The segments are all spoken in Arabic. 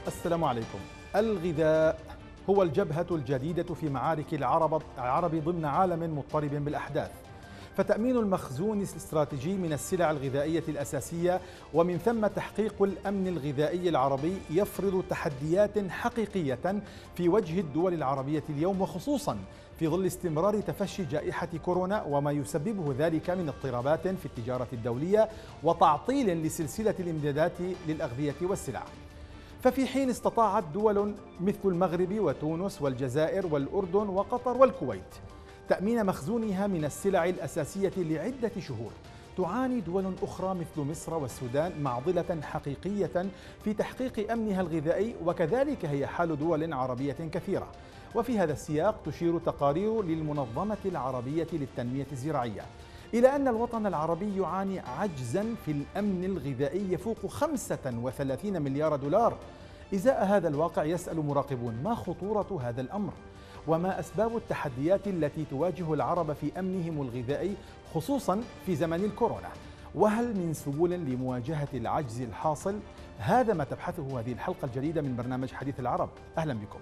السلام عليكم. الغذاء هو الجبهة الجديدة في معارك العرب ضمن عالم مضطرب بالأحداث، فتأمين المخزون الاستراتيجي من السلع الغذائية الأساسية ومن ثم تحقيق الأمن الغذائي العربي يفرض تحديات حقيقية في وجه الدول العربية اليوم، وخصوصا في ظل استمرار تفشي جائحة كورونا وما يسببه ذلك من اضطرابات في التجارة الدولية وتعطيل لسلسلة الإمدادات للأغذية والسلع. ففي حين استطاعت دول مثل المغرب وتونس والجزائر والأردن وقطر والكويت تأمين مخزونها من السلع الأساسية لعدة شهور، تعاني دول أخرى مثل مصر والسودان معضلة حقيقية في تحقيق أمنها الغذائي، وكذلك هي حال دول عربية كثيرة. وفي هذا السياق تشير تقارير للمنظمة العربية للتنمية الزراعية إلى أن الوطن العربي يعاني عجزا في الأمن الغذائي يفوق 35 مليار دولار. إزاء هذا الواقع يسأل مراقبون: ما خطورة هذا الأمر؟ وما أسباب التحديات التي تواجه العرب في أمنهم الغذائي خصوصا في زمن الكورونا؟ وهل من سبل لمواجهة العجز الحاصل؟ هذا ما تبحثه هذه الحلقة الجديدة من برنامج حديث العرب. أهلا بكم.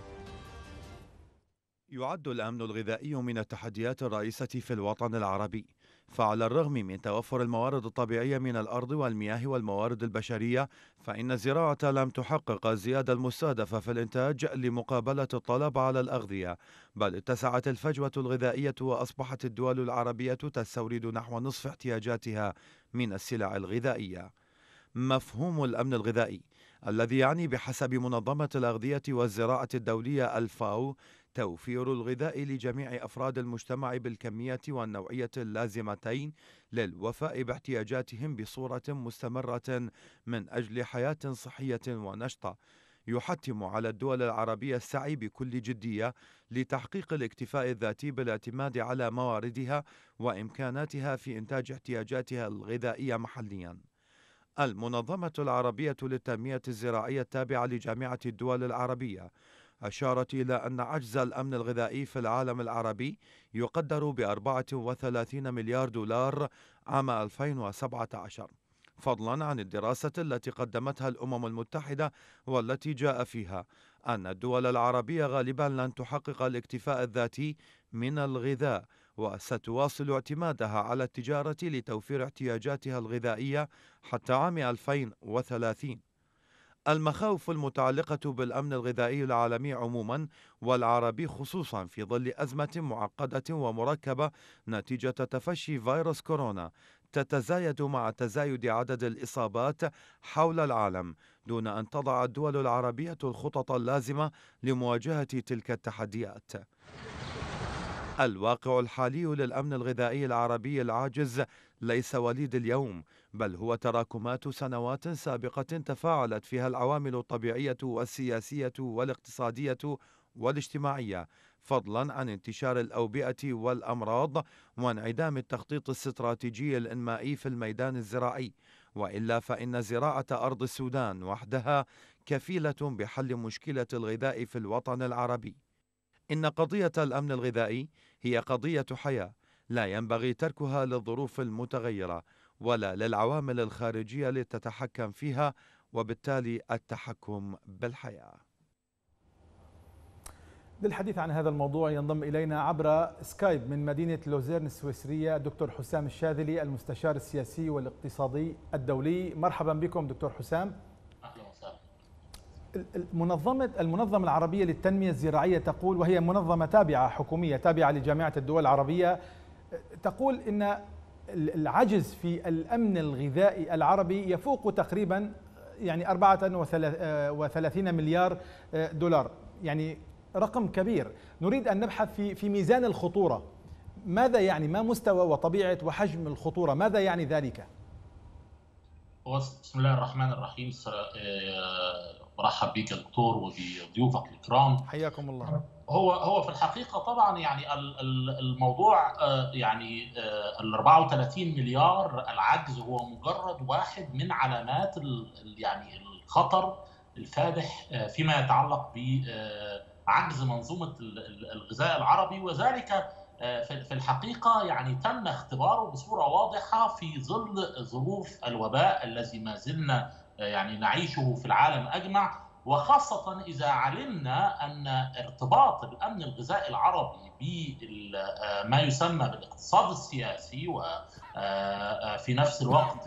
يعد الأمن الغذائي من التحديات الرئيسة في الوطن العربي، فعلى الرغم من توفر الموارد الطبيعية من الأرض والمياه والموارد البشرية، فإن الزراعة لم تحقق الزيادة المستهدفة في الإنتاج لمقابلة الطلب على الأغذية، بل اتسعت الفجوة الغذائية وأصبحت الدول العربية تستورد نحو نصف احتياجاتها من السلع الغذائية. مفهوم الأمن الغذائي الذي يعني بحسب منظمة الأغذية والزراعة الدولية الفاو توفير الغذاء لجميع أفراد المجتمع بالكمية والنوعية اللازمتين للوفاء باحتياجاتهم بصورة مستمرة من أجل حياة صحية ونشطة، يحتم على الدول العربية السعي بكل جدية لتحقيق الاكتفاء الذاتي بالاعتماد على مواردها وإمكاناتها في إنتاج احتياجاتها الغذائية محلياً. المنظمة العربية للتنمية الزراعية التابعة لجامعة الدول العربية أشارت إلى أن عجز الأمن الغذائي في العالم العربي يقدر ب34 مليار دولار عام 2017، فضلا عن الدراسة التي قدمتها الأمم المتحدة والتي جاء فيها أن الدول العربية غالبا لن تحقق الاكتفاء الذاتي من الغذاء، وستواصل اعتمادها على التجارة لتوفير احتياجاتها الغذائية حتى عام 2030. المخاوف المتعلقة بالأمن الغذائي العالمي عموما والعربي خصوصا في ظل أزمة معقدة ومركبة نتيجة تفشي فيروس كورونا تتزايد مع تزايد عدد الإصابات حول العالم، دون أن تضع الدول العربية الخطط اللازمة لمواجهة تلك التحديات. الواقع الحالي للأمن الغذائي العربي العاجز ليس وليد اليوم، بل هو تراكمات سنوات سابقة تفاعلت فيها العوامل الطبيعية والسياسية والاقتصادية والاجتماعية، فضلا عن انتشار الأوبئة والأمراض وانعدام التخطيط الاستراتيجي الإنمائي في الميدان الزراعي، وإلا فإن زراعة أرض السودان وحدها كفيلة بحل مشكلة الغذاء في الوطن العربي. إن قضية الأمن الغذائي هي قضية حياة، لا ينبغي تركها للظروف المتغيرة ولا للعوامل الخارجية لتتحكم فيها، وبالتالي التحكم بالحياة. للحديث عن هذا الموضوع ينضم إلينا عبر سكايب من مدينة لوزيرن السويسرية دكتور حسام الشاذلي، المستشار السياسي والاقتصادي الدولي. مرحبا بكم دكتور حسام. أهلا وسهلا. المنظمة العربية للتنمية الزراعية تقول، وهي منظمة تابعة حكومية تابعة لجامعة الدول العربية، تقول إن العجز في الأمن الغذائي العربي يفوق تقريبا 34 مليار دولار، يعني رقم كبير. نريد أن نبحث في ميزان الخطورة. ماذا يعني؟ ما مستوى وطبيعة وحجم الخطورة؟ ماذا يعني ذلك؟ بسم الله الرحمن الرحيم. برحب بك يا دكتور وبضيوفك الكرام. حياكم الله. هو في الحقيقة طبعا يعني الموضوع ال 34 مليار العجز هو مجرد واحد من علامات يعني الخطر الفادح فيما يتعلق بعجز منظومة الغذاء العربي، وذلك في الحقيقة يعني تم اختباره بصورة واضحة في ظل ظروف الوباء الذي ما زلنا يعني نعيشه في العالم أجمع، وخاصة إذا علمنا أن ارتباط الأمن الغذائي العربي بما يسمى بالاقتصاد السياسي، وفي نفس الوقت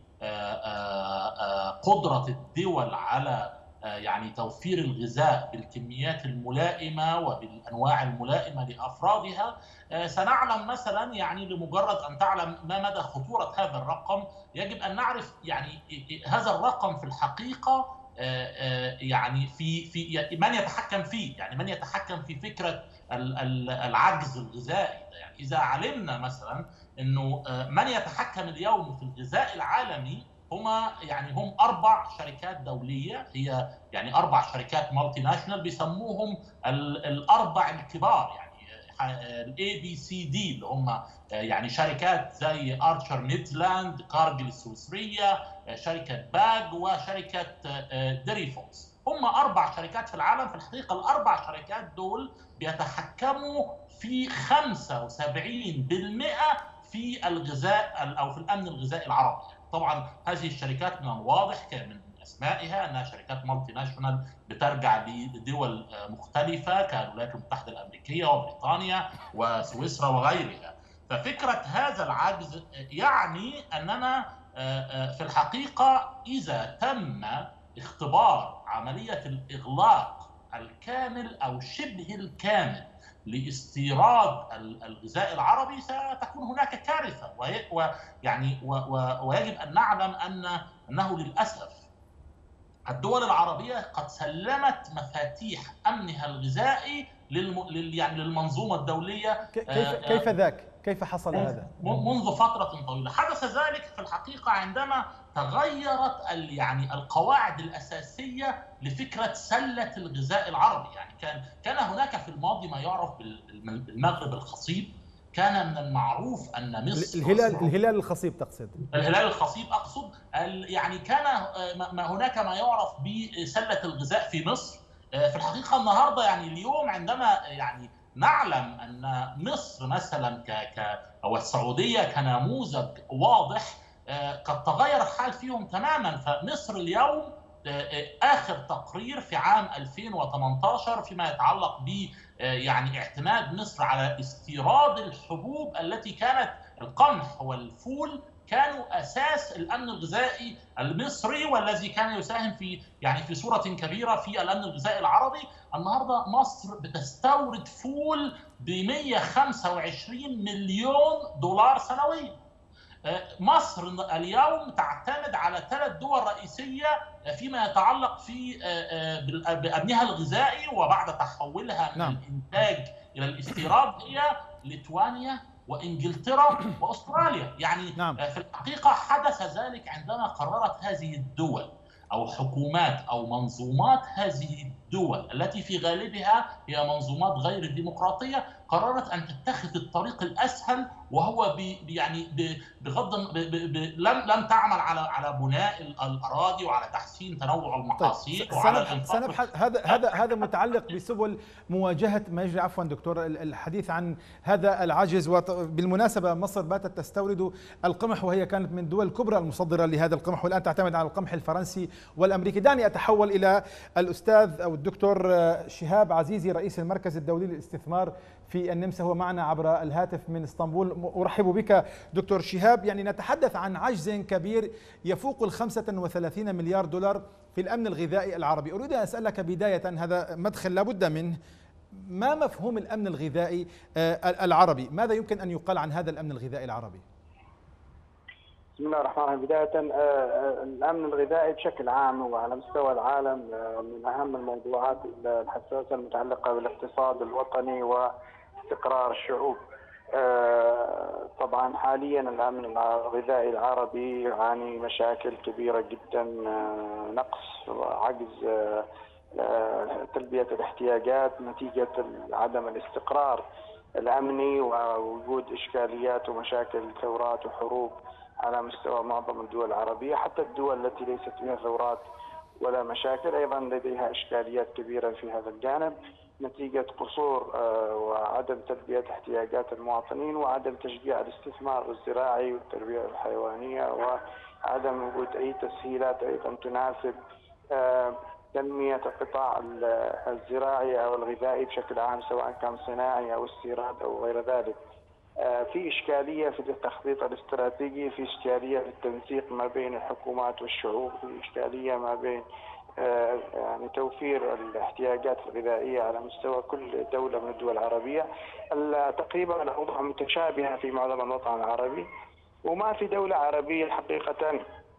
بقدرة الدول على يعني توفير الغذاء بالكميات الملائمة وبالأنواع الملائمة لأفرادها. سنعلم مثلا، يعني لمجرد أن تعلم ما مدى خطورة هذا الرقم، يجب أن نعرف يعني هذا الرقم في الحقيقة يعني في من يتحكم فيه، يعني من يتحكم في فكرة العجز الغذائي. يعني إذا علمنا مثلا أنه من يتحكم اليوم في الغذاء العالمي هم 4 شركات دولية، هي يعني 4 شركات مالتي ناشونال بيسموهم الأربع الكبار، يعني الاي بي سي دي، اللي هم يعني شركات زي ارشر ميدلاند، كارجل السويسريه، شركه باج، وشركه ديري فوكس. هم 4 شركات في العالم. في الحقيقه ال4 شركات دول بيتحكموا في 75% في الغذاء او في الامن الغذائي العربي. طبعا هذه الشركات من الواضح من اسمائها انها شركات مالتي ناشونال بترجع لدول مختلفه كالولايات المتحده الامريكيه وبريطانيا وسويسرا وغيرها. ففكره هذا العجز يعني اننا في الحقيقه اذا تم اختبار عمليه الاغلاق الكامل او شبه الكامل لاستيراد الغذاء العربي ستكون هناك كارثه. ويجب ان نعلم انه للاسف الدول العربية قد سلمت مفاتيح أمنها الغذائي للمنظومة الدولية. كيف ذاك؟ كيف حصل هذا؟ منذ فترة طويلة حدث ذلك في الحقيقة عندما تغيرت يعني القواعد الأساسية لفكرة سلة الغذاء العربي. يعني كان هناك في الماضي ما يعرف بالمغرب الخصيب. كان من المعروف أن مصر الهلال الخصيب تقصد؟ الهلال الخصيب أقصد. يعني كان هناك ما يعرف بسلة الغذاء في مصر. في الحقيقة النهاردة يعني اليوم عندما يعني نعلم أن مصر مثلا أو السعودية كنموذج واضح قد تغير الحال فيهم تماما. فمصر اليوم آخر تقرير في عام 2018 فيما يتعلق ب يعني اعتماد مصر على استيراد الحبوب التي كانت القمح والفول كانوا اساس الامن الغذائي المصري، والذي كان يساهم في صوره كبيره في الامن الغذائي العربي. النهارده مصر بتستورد فول ب 125 مليون دولار سنويا. مصر اليوم تعتمد على 3 دول رئيسيه فيما يتعلق بامنها الغذائي وبعد تحولها من الانتاج الى الاستيراد، هي ليتوانيا وانجلترا واستراليا. يعني في الحقيقه حدث ذلك عندما قررت هذه الدول او حكومات او منظومات هذه الدول التي في غالبها هي منظومات غير ديمقراطيه، قررت ان تتخذ الطريق الاسهل، وهو بغض لم تعمل على بناء الاراضي وعلى تحسين تنوع المحاصيل. طيب سنبحث هذا متعلق بسبل مواجهه ما يجري. عفوا دكتور، الحديث عن هذا العجز. وبالمناسبه مصر باتت تستورد القمح وهي كانت من الدول الكبرى المصدره لهذا القمح، والان تعتمد على القمح الفرنسي والامريكي. دعني اتحول الى الاستاذ او الدكتور شهاب عزيزي، رئيس المركز الدولي للاستثمار في النمسا، هو معنا عبر الهاتف من اسطنبول. أرحب بك دكتور شهاب. يعني نتحدث عن عجز كبير يفوق 35 مليار دولار في الأمن الغذائي العربي. أريد أن أسألك بداية، هذا مدخل لابد منه، ما مفهوم الأمن الغذائي العربي؟ ماذا يمكن أن يقال عن هذا الأمن الغذائي العربي؟ بسم الله الرحمن الرحيم. بداية الأمن الغذائي بشكل عام وعلى مستوى العالم من أهم الموضوعات الحساسة المتعلقة بالاقتصاد الوطني واستقرار الشعوب. طبعا حاليا الأمن الغذائي العربي يعاني مشاكل كبيرة جدا، نقص وعجز تلبية الاحتياجات نتيجة عدم الاستقرار الأمني ووجود إشكاليات ومشاكل ثورات وحروب على مستوى معظم الدول العربية. حتى الدول التي ليست فيها ثورات ولا مشاكل أيضا لديها إشكاليات كبيرة في هذا الجانب نتيجة قصور وعدم تلبية احتياجات المواطنين وعدم تشجيع الاستثمار الزراعي والتربية الحيوانية وعدم وجود أي تسهيلات أيضا تناسب تنمية القطاع الزراعي أو الغذائي بشكل عام، سواء كان صناعي أو استيراد أو غير ذلك. في إشكالية في التخطيط الاستراتيجي، في إشكالية في التنسيق ما بين الحكومات والشعوب، في إشكالية ما بين يعني توفير الاحتياجات الغذائية على مستوى كل دولة من الدول العربية. تقريبا الأوضاع متشابهة في معظم الوطن العربي، وما في دولة عربية حقيقة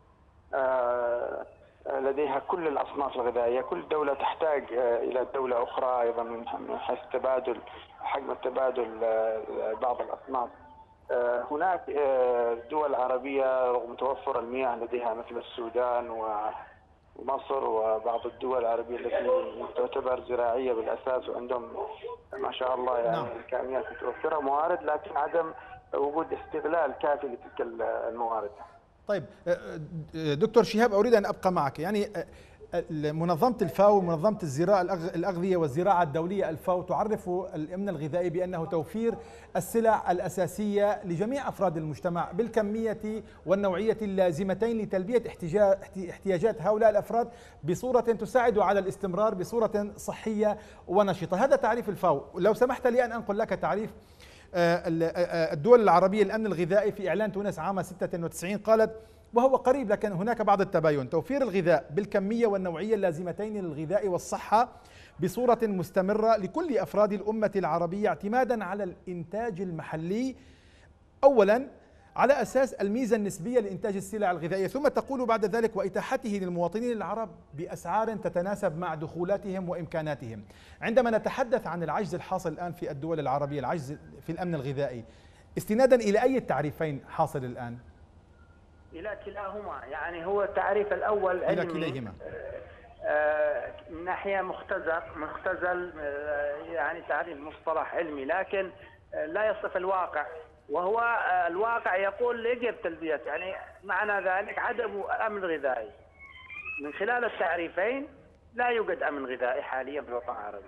لديها كل الأصناف الغذائية. كل دولة تحتاج إلى دولة أخرى أيضا من حيث تبادل حجم التبادل بعض الأصناف. هناك دول عربية رغم توفر المياه لديها مثل السودان ومصر وبعض الدول العربية التي تعتبر زراعية بالأساس، وعندهم ما شاء الله يعني إمكانيات متوفرة موارد، لكن عدم وجود استغلال كافي لتلك الموارد. طيب دكتور شهاب، أريد أن أبقى معك. يعني منظمة الفاو، منظمة الزراعة الأغذية والزراعة الدولية الفاو، تعرف الأمن الغذائي بأنه توفير السلع الأساسية لجميع أفراد المجتمع بالكمية والنوعية اللازمتين لتلبية احتياجات هؤلاء الأفراد بصورة تساعد على الاستمرار بصورة صحية ونشطة. هذا تعريف الفاو. لو سمحت لي أن أنقل لك تعريف الدول العربية الأمن الغذائي في إعلان تونس عام 96. قالت، وهو قريب لكن هناك بعض التباين: توفير الغذاء بالكمية والنوعية اللازمتين للغذاء والصحة بصورة مستمرة لكل أفراد الأمة العربية، اعتمادا على الإنتاج المحلي أولا على أساس الميزة النسبية لإنتاج السلع الغذائية، ثم تقول بعد ذلك وإتاحته للمواطنين العرب بأسعار تتناسب مع دخولاتهم وإمكاناتهم. عندما نتحدث عن العجز الحاصل الآن في الدول العربية، العجز في الأمن الغذائي، استنادا إلى أي التعريفين حاصل الآن؟ إلى كلاهما. يعني هو التعريف الأول إلى كليهما من ناحية مختزل، يعني تعريف مصطلح علمي لكن لا يصف الواقع، وهو الواقع يقول يجب تلبية، يعني معنى ذلك عدم أمن غذائي. من خلال التعريفين لا يوجد أمن غذائي حاليا في الوطن العربي.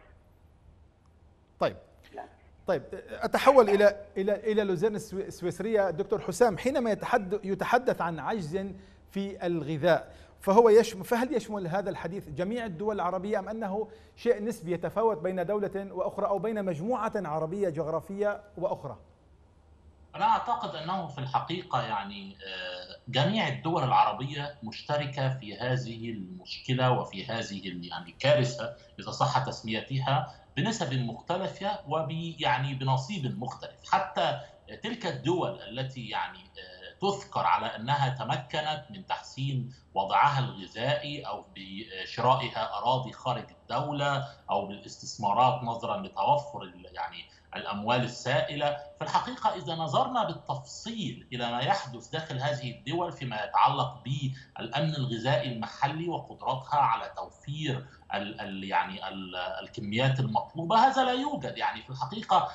طيب أتحول إلى لوزيرن السويسرية. دكتور حسام، حينما يتحدث عن عجز في الغذاء فهل يشمل هذا الحديث جميع الدول العربية، أم أنه شيء نسبي يتفاوت بين دولة وأخرى أو بين مجموعة عربية جغرافية وأخرى؟ أنا أعتقد أنه في الحقيقة يعني جميع الدول العربية مشتركة في هذه المشكلة وفي هذه يعني كارثة إذا صح تسميتها بنسب مختلفة يعني بنصيب مختلف. حتى تلك الدول التي يعني تذكر على أنها تمكنت من تحسين وضعها الغذائي أو بشرائها أراضي خارج الدولة أو بالاستثمارات نظرا لتوفر يعني الأموال السائلة، في الحقيقة إذا نظرنا بالتفصيل إلى ما يحدث داخل هذه الدول فيما يتعلق بالأمن الغذائي المحلي وقدرتها على توفير يعني الكميات المطلوبة، هذا لا يوجد. يعني في الحقيقة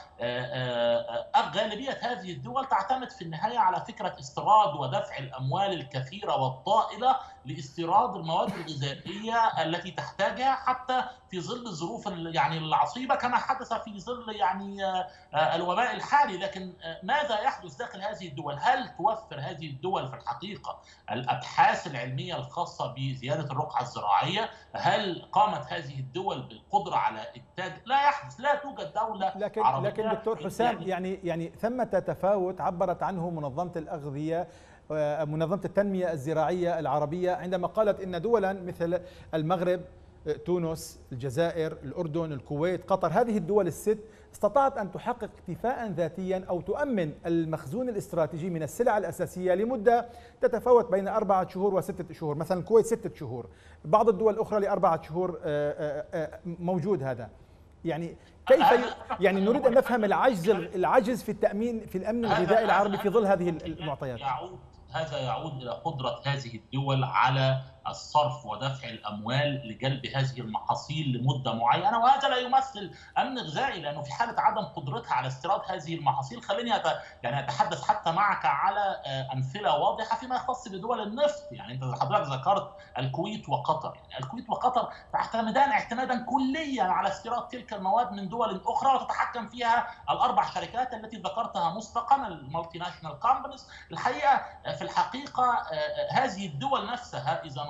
غالبية هذه الدول تعتمد في النهاية على فكرة استيراد ودفع الأموال الكثيرة والطائلة لاستيراد المواد الغذائية التي تحتاجها حتى في ظل الظروف يعني العصيبة كما حدث في ظل يعني الوباء الحالي. لكن ماذا يحدث داخل هذه الدول؟ هل توفر هذه الدول في الحقيقة الأبحاث العلمية الخاصة بزيادة الرقعة الزراعية؟ هل قامت هذه الدول بالقدرة على إنتاج؟ لا يحدث. لا توجد دولة عربية. لكن دكتور حسام، يعني ثمة تفاوت عبرت عنه منظمة الأغذية، منظمة التنمية الزراعية العربية، عندما قالت إن دولا مثل المغرب، تونس، الجزائر، الأردن، الكويت، قطر، هذه الدول الست استطاعت أن تحقق اكتفاء ذاتيا أو تؤمن المخزون الاستراتيجي من السلع الأساسية لمدة تتفاوت بين 4 شهور و6 شهور. مثلا الكويت 6 شهور، بعض الدول الأخرى ل4 شهور موجود هذا. يعني كيف يعني نريد أن نفهم العجز في التأمين في الأمن الغذائي العربي في ظل هذه المعطيات. هذا يعود إلى قدرة هذه الدول على الصرف ودفع الأموال لجلب هذه المحاصيل لمدة معينة، وهذا لا يمثل أمن غذائي، لأنه في حالة عدم قدرتها على استيراد هذه المحاصيل. خليني يعني أتحدث حتى معك على أمثلة واضحة فيما يختص بدول النفط. يعني أنت حضرتك ذكرت الكويت وقطر، يعني الكويت وقطر تعتمدان اعتمادا كليا على استيراد تلك المواد من دول أخرى، وتتحكم فيها ال4 شركات التي ذكرتها مسبقا، المالتي ناشونال كومبانيز. الحقيقة في الحقيقة هذه الدول نفسها إذا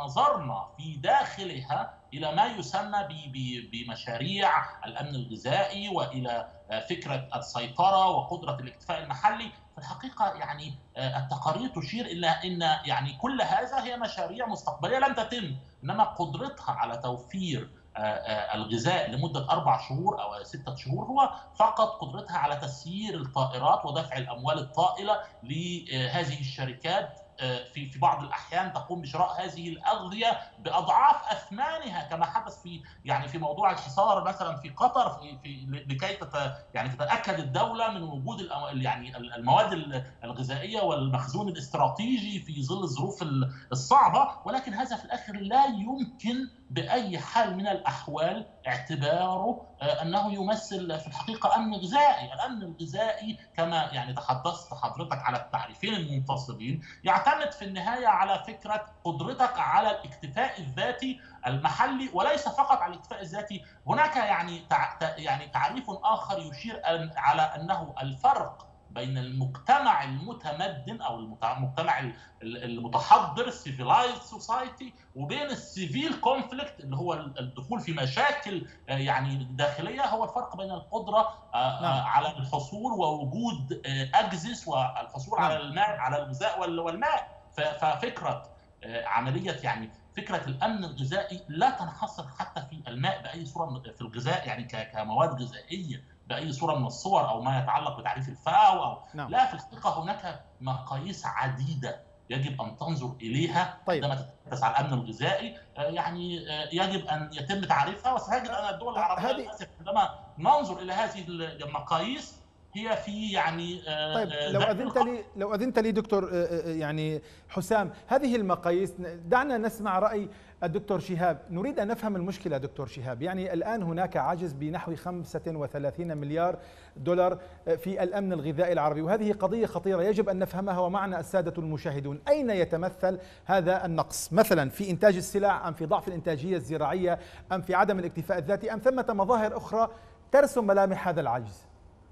نظرنا في داخلها إلى ما يسمى بمشاريع الأمن الغذائي وإلى فكرة السيطرة وقدرة الاكتفاء المحلي، في الحقيقة يعني التقارير تشير إلى أن يعني كل هذا هي مشاريع مستقبلية لم تتم، إنما قدرتها على توفير الغذاء لمدة 4 شهور أو 6 شهور هو فقط قدرتها على تسيير الطائرات ودفع الأموال الطائلة لهذه الشركات، في بعض الأحيان تقوم بشراء هذه الأغذية بأضعاف أثمانها كما حدث في موضوع الحصار مثلا في قطر، لكي تتأكد الدولة من وجود المواد الغذائية والمخزون الاستراتيجي في ظل الظروف الصعبة. ولكن هذا في الآخر لا يمكن بأي حال من الأحوال اعتباره أنه يمثل في الحقيقة أمن غذائي. الأمن الغذائي كما تحدثت حضرتك على التعريفين المنتصبين يعتمد في النهاية على فكرة قدرتك على الاكتفاء الذاتي المحلي، وليس فقط على الاكتفاء الذاتي. هناك تعريف آخر يشير على أنه الفرق بين المجتمع المتمدن أو المجتمع المتحضر civilized society وبين السيفيل كونفليكت اللي هو الدخول في مشاكل داخلية، هو الفرق بين القدرة على الحصول ووجود أجزس والحصول على الماء، على الغذاء والماء. ففكرة عملية فكرة الأمن الغذائي لا تنحصر حتى في الماء بأي صورة، في الغذاء كمواد غذائية بأي صورة من الصور أو ما يتعلق بتعريف الفاو لا، في الحقيقة هناك مقاييس عديدة يجب أن تنظر إليها عندما تتحدث عن الأمن الغذائي. يجب أن يتم تعريفها، وسنجد أن الدول العربية عندما ننظر إلى هذه المقاييس هي في طيب لو أذنت لي دكتور حسام، هذه المقاييس دعنا نسمع رأي الدكتور شهاب. نريد أن نفهم المشكلة دكتور شهاب. الآن هناك عجز بنحو 35 مليار دولار في الأمن الغذائي العربي، وهذه قضية خطيرة يجب أن نفهمها ومعنا السادة المشاهدون. أين يتمثل هذا النقص؟ مثلا في إنتاج السلع، أم في ضعف الإنتاجية الزراعية، أم في عدم الاكتفاء الذاتي، أم ثمة مظاهر أخرى ترسم ملامح هذا العجز؟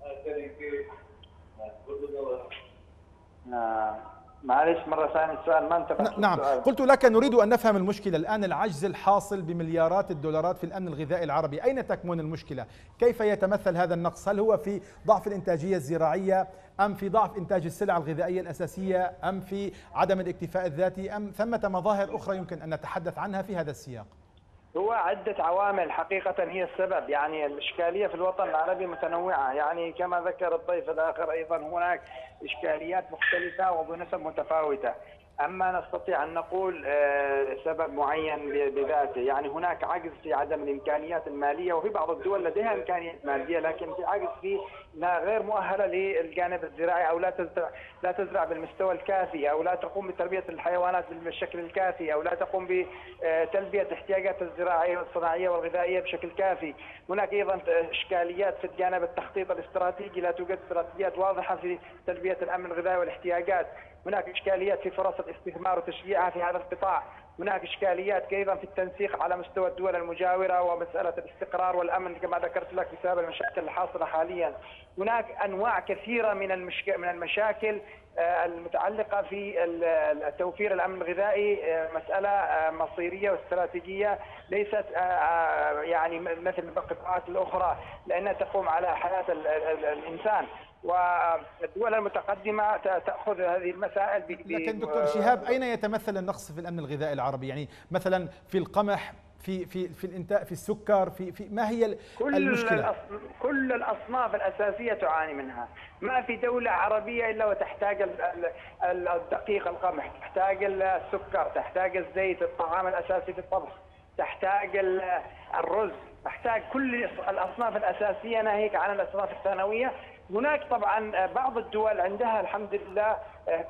معلش مرة ثانية السؤال ما انتبهت. نعم، قلت لك نريد أن نفهم المشكلة الآن، العجز الحاصل بمليارات الدولارات في الأمن الغذائي العربي، أين تكمن المشكلة؟ كيف يتمثل هذا النقص؟ هل هو في ضعف الإنتاجية الزراعية، أم في ضعف إنتاج السلع الغذائية الأساسية، أم في عدم الاكتفاء الذاتي، أم ثمة مظاهر أخرى يمكن أن نتحدث عنها في هذا السياق؟ هو عدة عوامل حقيقة هي السبب. الإشكالية في الوطن العربي متنوعة، كما ذكر الضيف الآخر أيضا هناك إشكاليات مختلفة وبنسب متفاوتة. أما نستطيع أن نقول سبب معين بذاته، هناك عجز في عدم الإمكانيات المالية، وفي بعض الدول لديها إمكانيات مالية لكن في عجز في غير مؤهلة للجانب الزراعي، أو لا تزرع بالمستوى الكافي، أو لا تقوم بتربية الحيوانات بالشكل الكافي، أو لا تقوم بتلبية احتياجات الزراعية والصناعية والغذائية بشكل كافي. هناك أيضا إشكاليات في الجانب التخطيط الاستراتيجي، لا توجد استراتيجيات واضحة في تلبية الأمن الغذائي والاحتياجات. هناك إشكاليات في فرص الاستثمار وتشجيعها في هذا القطاع. هناك إشكاليات أيضا في التنسيق على مستوى الدول المجاورة ومسألة الاستقرار والأمن كما ذكرت لك بسبب المشاكل الحاصلة حاليا. هناك أنواع كثيرة من المشاكل المتعلقة في توفير الأمن الغذائي، مسألة مصيرية واستراتيجية ليست مثل القطاعات الأخرى، لأنها تقوم على حياة الإنسان، والدول المتقدمة تأخذ هذه المسائل لكن دكتور شهاب، أين يتمثل النقص في الأمن الغذائي العربي؟ مثلا في القمح، في الانتاج، في السكر، في ما هي المشكلة؟ كل الأصناف الأساسية تعاني منها. ما في دولة عربية إلا وتحتاج الدقيق القمح، تحتاج السكر، تحتاج الزيت، الطعام الأساسي في الطبخ، تحتاج الرز، تحتاج كل الأصناف الأساسية ناهيك عن الأصناف الثانوية. هناك طبعا بعض الدول عندها الحمد لله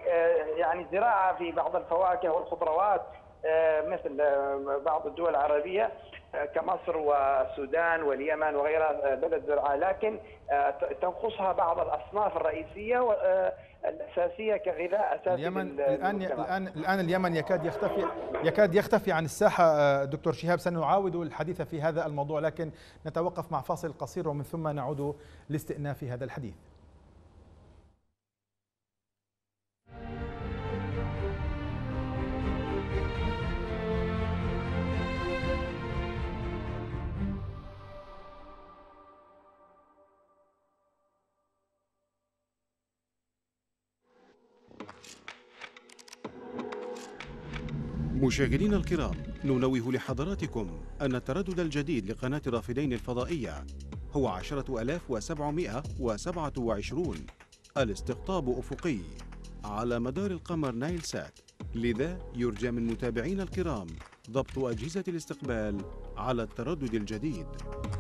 زراعة في بعض الفواكه والخضروات، مثل بعض الدول العربية كمصر والسودان واليمن وغيرها بلد زراعة، لكن تنقصها بعض الأصناف الرئيسية الأساسية كغذاء أساسي. الآن اليمن يكاد يختفي عن الساحة. دكتور شهاب، سنعاود الحديث في هذا الموضوع، لكن نتوقف مع فاصل قصير ومن ثم نعود لاستئناف هذا الحديث. مشاهدينا الكرام، ننوه لحضراتكم أن التردد الجديد لقناة الرافدين الفضائية هو 10727 الاستقطاب أفقي على مدار القمر نايل سات، لذا يرجى من متابعينا الكرام ضبط أجهزة الاستقبال على التردد الجديد.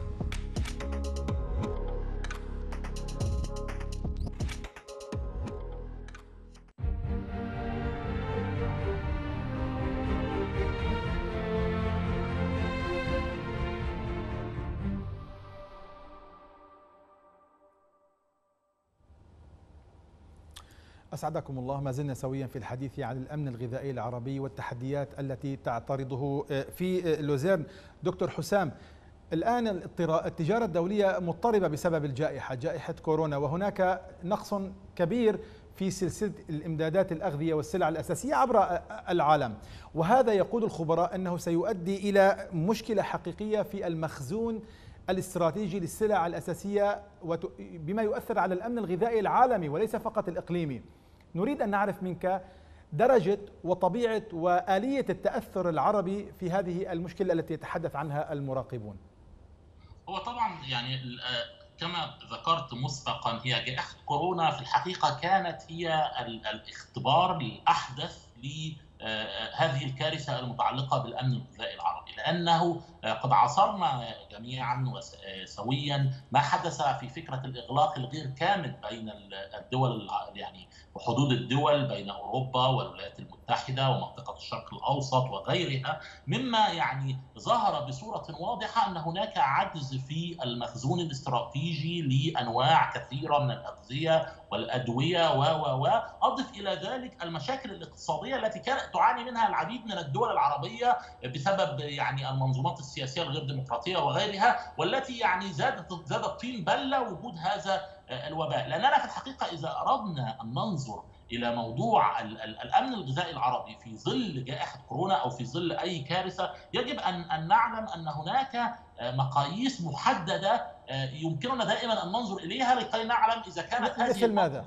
أسعدكم الله. ما زلنا سويا في الحديث عن الأمن الغذائي العربي والتحديات التي تعترضه في لوزيرن. دكتور حسام، الآن التجارة الدولية مضطربة بسبب جائحة كورونا، وهناك نقص كبير في سلسلة الإمدادات الأغذية والسلع الأساسية عبر العالم، وهذا يقول الخبراء أنه سيؤدي إلى مشكلة حقيقية في المخزون الاستراتيجي للسلع الأساسية، بما يؤثر على الأمن الغذائي العالمي وليس فقط الإقليمي. نريد أن نعرف منك درجة وطبيعة وآلية التأثر العربي في هذه المشكلة التي يتحدث عنها المراقبون. هو طبعا يعني كما ذكرت مسبقا، هي جائحة كورونا في الحقيقة كانت هي الاختبار الأحدث لهذه الكارثة المتعلقة بالأمن الغذائي العربي، لأنه قد عاصرنا جميعا وسويا ما حدث في فكرة الإغلاق الغير كامل بين الدول، يعني وحدود الدول بين أوروبا والولايات المتحدة ومنطقة الشرق الأوسط وغيرها، مما يعني ظهر بصورة واضحة أن هناك عجز في المخزون الاستراتيجي لأنواع كثيرة من الأغذية والأدوية أضف إلى ذلك المشاكل الاقتصادية التي كانت تعاني منها العديد من الدول العربية بسبب يعني المنظومات السياسية الغير ديمقراطية وغيرها، والتي يعني زادت طين بلة وجود هذا الوباء. لأننا في الحقيقة إذا أردنا أن ننظر إلى موضوع الأمن الغذائي العربي في ظل جائحة كورونا أو في ظل أي كارثة، يجب أن نعلم أن هناك مقاييس محددة يمكننا دائما أن ننظر إليها لكي نعلم إذا كانت مثل ماذا؟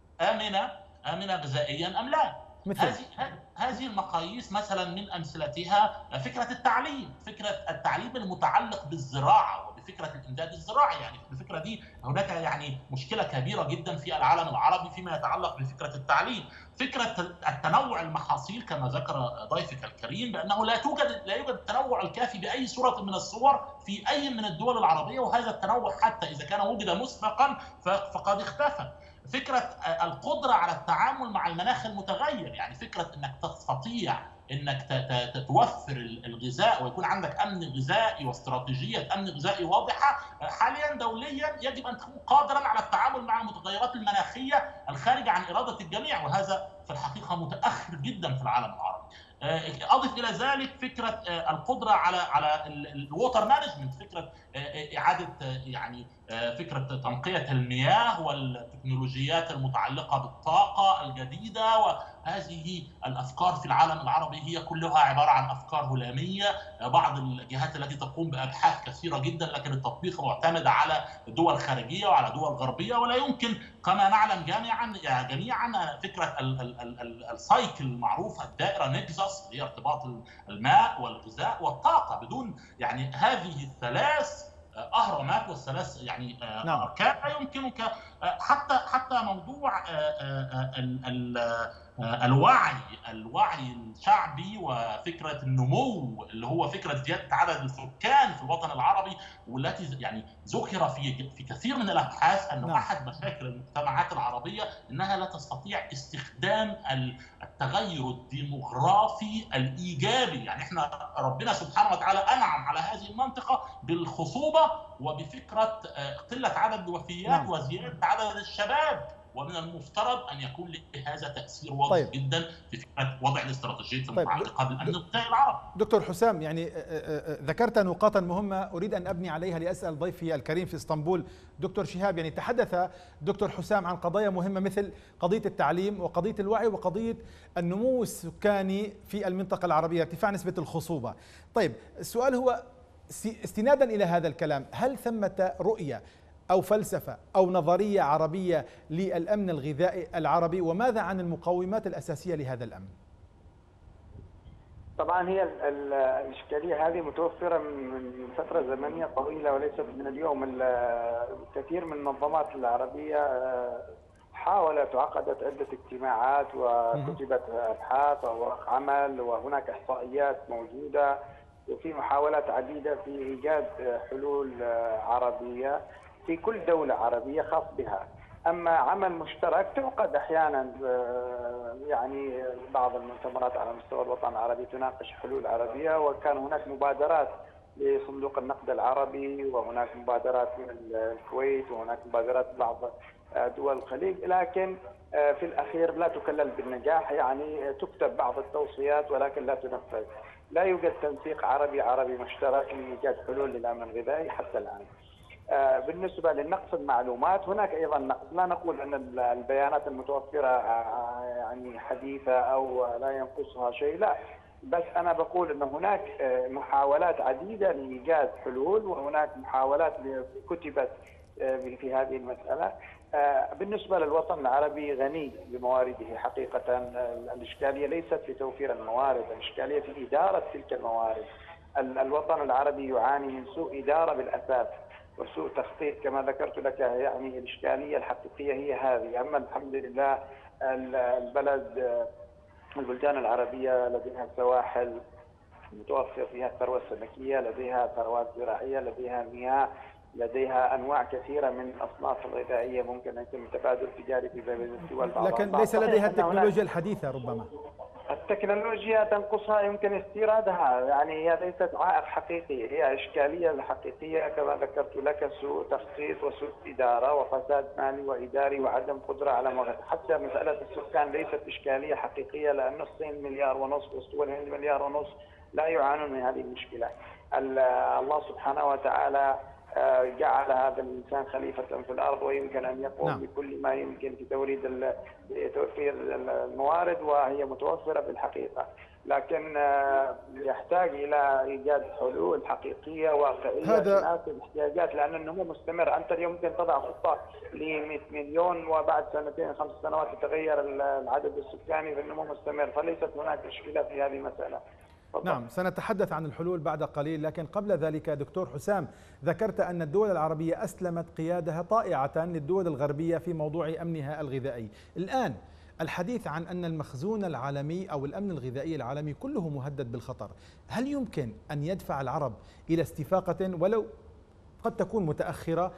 آمنة غذائيا أم لا. هذه المقاييس مثلا من أمثلتها فكرة التعليم المتعلق بالزراعة وبفكرة الإمداد الزراعي. يعني الفكرة دي هناك يعني مشكلة كبيرة جدا في العالم العربي فيما يتعلق بفكرة التعليم. فكرة التنوع المحاصيل كما ذكر ضيفك الكريم، بأنه لا يوجد التنوع الكافي بأي صورة من الصور في أي من الدول العربية، وهذا التنوع حتى إذا كان وجد مسبقا فقد اختفى. فكرة القدرة على التعامل مع المناخ المتغير، يعني فكرة أنك تستطيع أنك توفر الغذاء ويكون عندك أمن غذائي واستراتيجية أمن غذائي واضحة. حاليا دوليا يجب أن تكون قادرا على التعامل مع المتغيرات المناخية الخارجة عن إرادة الجميع، وهذا في الحقيقة متأخر جدا في العالم العربي. أضف إلى ذلك فكرة القدرة على الووتر مانجمنت، فكرة إعادة يعني فكرة تنقية المياه والتكنولوجيات المتعلقة بالطاقة الجديدة. وهذه الأفكار في العالم العربي هي كلها عبارة عن أفكار هلامية. بعض الجهات التي تقوم بأبحاث كثيرة جدا، لكن التطبيق معتمد على دول خارجية وعلى دول غربية، ولا يمكن كما نعلم جميعا فكرة السايكل المعروفة، الدائرة نكسس، هي ارتباط الماء والغذاء والطاقة. بدون يعني هذه الثلاث أهرامات والثلاث يعني أركان لا يمكنك حتى موضوع الوعي الشعبي وفكرة النمو اللي هو فكرة زيادة عدد السكان في الوطن العربي، والتي يعني ذكر في كثير من الأبحاث أنه أحد مشاكل المجتمعات العربية أنها لا تستطيع استخدام التغير الديموغرافي الإيجابي. يعني احنا ربنا سبحانه وتعالى أنعم على هذه المنطقة بالخصوبة وبفكرة قلة عدد الوفيات وزيادة عدد الشباب، ومن المفترض أن يكون لهذا تأثير واضح جدا في فكرة وضع الاستراتيجية المتعلقة بالأمن الغذائي العربي. دكتور حسام، يعني ذكرت نقاطا مهمة أريد أن أبني عليها لأسأل ضيفي الكريم في اسطنبول دكتور شهاب. يعني تحدث دكتور حسام عن قضايا مهمة مثل قضية التعليم وقضية الوعي وقضية النمو السكاني في المنطقة العربية، ارتفاع نسبة الخصوبة. طيب السؤال هو استنادا إلى هذا الكلام، هل ثمة رؤية أو فلسفة أو نظرية عربية للأمن الغذائي العربي، وماذا عن المقومات الأساسية لهذا الأمن؟ طبعا هي الإشكالية هذه متوفرة من فترة زمنية طويلة وليست من اليوم. الكثير من المنظمات العربية حاولت وعقدت عدة اجتماعات وكتبت أبحاث وأوراق عمل، وهناك إحصائيات موجودة، وفي محاولات عديدة في إيجاد حلول عربية في كل دولة عربية خاص بها. أما عمل مشترك تعقد أحيانا، يعني بعض المؤتمرات على مستوى الوطن العربي تناقش حلول عربية، وكان هناك مبادرات لصندوق النقد العربي، وهناك مبادرات من الكويت، وهناك مبادرات بعض دول الخليج، لكن في الأخير لا تكلل بالنجاح. يعني تكتب بعض التوصيات ولكن لا تنفذ. لا يوجد تنسيق عربي مشترك لإيجاد حلول للأمن الغذائي حتى الآن. بالنسبة لنقص المعلومات هناك أيضا نقص. لا نقول أن البيانات المتوفرة يعني حديثة أو لا ينقصها شيء، لا، بس أنا بقول أن هناك محاولات عديدة لإيجاد حلول، وهناك محاولات كتبت في هذه المسألة. بالنسبة للوطن العربي غني بموارده حقيقة. الإشكالية ليست في توفير الموارد، الإشكالية في إدارة تلك الموارد. الوطن العربي يعاني من سوء إدارة بالأساس وسوء تخطيط كما ذكرت لك. يعني الإشكالية الحقيقية هي هذه. أما الحمد لله البلدان العربية لديها سواحل متوفر فيها الثروة السمكية، لديها ثروات زراعية، لديها مياه، لديها أنواع كثيرة من الأصناف الغذائية ممكن أن يتم تبادل تجاري في بين الدول. لكن ليس لديها التكنولوجيا الحديثة. ربما التكنولوجيا تنقصها، يمكن استيرادها، يعني هي ليست عائق حقيقي، هي إشكالية الحقيقية كما ذكرت لك: سوء تخطيط وسوء إدارة وفساد مالي وإداري وعدم قدرة على حتى مسألة السكان ليست إشكالية حقيقية، لأن الصين 1.5 مليار ودول الهند 1.5 مليار لا يعانون من هذه المشكلة. الله سبحانه وتعالى جعل هذا الإنسان خليفة في الأرض، ويمكن أن يقوم بكل ما يمكن في توفير الموارد، وهي متوفرة في الحقيقة، لكن يحتاج إلى إيجاد حلول حقيقية واقعية تناسب الاحتياجات، لأن النمو مستمر. أنت اليوم ممكن تضع خطة ل 100 مليون وبعد 2 5 سنوات يتغير العدد السكاني، فالنمو مستمر، فليست هناك مشكلة في هذه المسألة. نعم، سنتحدث عن الحلول بعد قليل، لكن قبل ذلك دكتور حسام، ذكرت أن الدول العربية أسلمت قيادها طائعة للدول الغربية في موضوع أمنها الغذائي. الآن الحديث عن أن المخزون العالمي أو الأمن الغذائي العالمي كله مهدد بالخطر، هل يمكن أن يدفع العرب إلى استفاقة ولو قد تكون متأخرة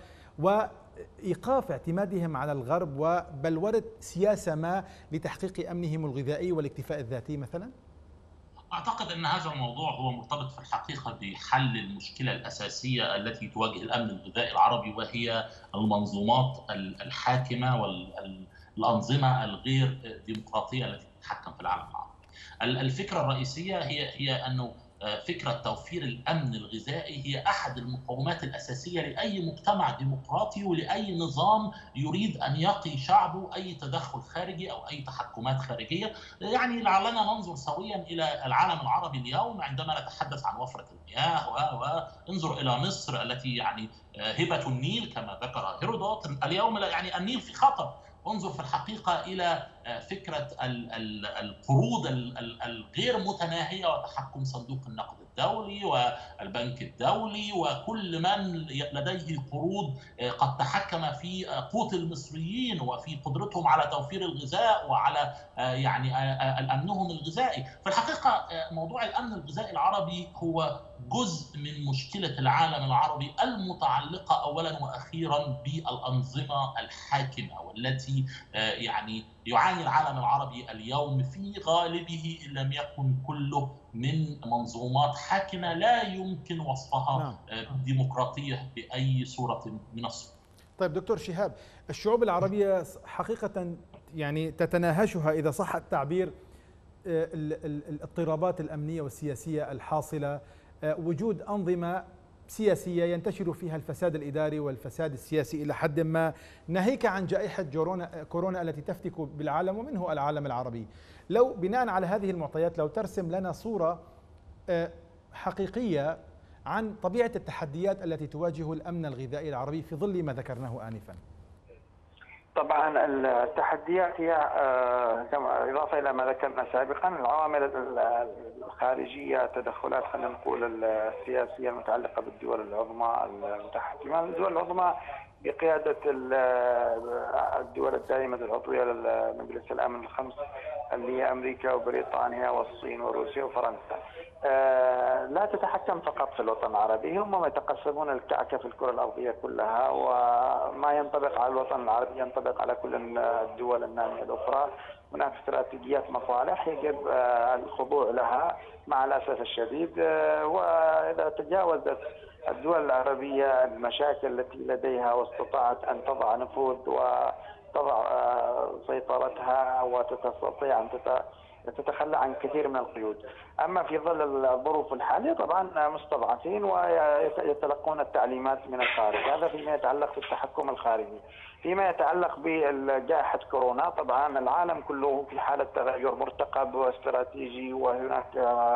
وإيقاف اعتمادهم على الغرب وبلورة سياسة ما لتحقيق أمنهم الغذائي والاكتفاء الذاتي مثلا؟ أعتقد أن هذا الموضوع هو مرتبط في الحقيقة بحل المشكلة الأساسية التي تواجه الأمن الغذائي العربي، وهي المنظومات الحاكمة والأنظمة الغير ديمقراطية التي تتحكم في العالم العربي. الفكرة الرئيسية هي أنه فكرة توفير الأمن الغذائي هي أحد المقومات الأساسية لأي مجتمع ديمقراطي ولأي نظام يريد أن يقي شعبه أي تدخل خارجي أو أي تحكمات خارجية. يعني لعلنا ننظر سويا إلى العالم العربي اليوم عندما نتحدث عن وفرة المياه، وانظر إلى مصر التي يعني هبة النيل كما ذكر هيرودوت اليوم، يعني النيل في خطر. انظر في الحقيقة إلى فكرة القروض الغير متناهية وتحكم صندوق النقد الدولي والبنك الدولي وكل من لديه قروض قد تحكم في قوت المصريين وفي قدرتهم على توفير الغذاء وعلى يعني أمنهم الغذائي. في الحقيقة موضوع الأمن الغذائي العربي هو جزء من مشكلة العالم العربي المتعلقة أولا وأخيرا بالأنظمة الحاكمة، والتي يعني يعاني العالم العربي اليوم في غالبه إن لم يكن كله من منظومات حاكمة لا يمكن وصفها ديمقراطية بأي صورة من الصور. طيب دكتور شهاب، الشعوب العربية حقيقة يعني تتناهشها إذا صح التعبير الاضطرابات الأمنية والسياسية الحاصلة، وجود أنظمة سياسية ينتشر فيها الفساد الإداري والفساد السياسي إلى حد ما، ناهيك عن جائحة كورونا التي تفتك بالعالم ومنه العالم العربي. لو بناء على هذه المعطيات لو ترسم لنا صورة حقيقية عن طبيعة التحديات التي تواجه الأمن الغذائي العربي في ظل ما ذكرناه آنفا. طبعا التحديات هي إضافة إلى ما ذكرنا سابقا، العوامل الخارجية، تدخلات خلينا نقول السياسية المتعلقة بالدول العظمى المتحكمة. الدول العظمى بقيادة الدول الدائمة العضوية لمجلس الأمن الخمس اللي هي أمريكا وبريطانيا والصين وروسيا وفرنسا، لا تتحكم فقط في الوطن العربي، هم يتقسمون الكعكة في الكرة الأرضية كلها، وما ينطبق على الوطن العربي ينطبق على كل الدول النامية الأخرى. هناك استراتيجيات مصالح يجب الخضوع لها مع الأسف الشديد، وإذا تجاوزت الدول العربية المشاكل التي لديها واستطاعت أن تضع نفوذ وتضع سيطرتها وتستطيع أن تتخلى عن كثير من القيود. أما في ظل الظروف الحالية طبعا مستضعفين ويتلقون التعليمات من الخارج، هذا فيما يتعلق بالتحكم الخارجي. فيما يتعلق بجائحة كورونا طبعا العالم كله في حالة تغير مرتقب واستراتيجي، وهناك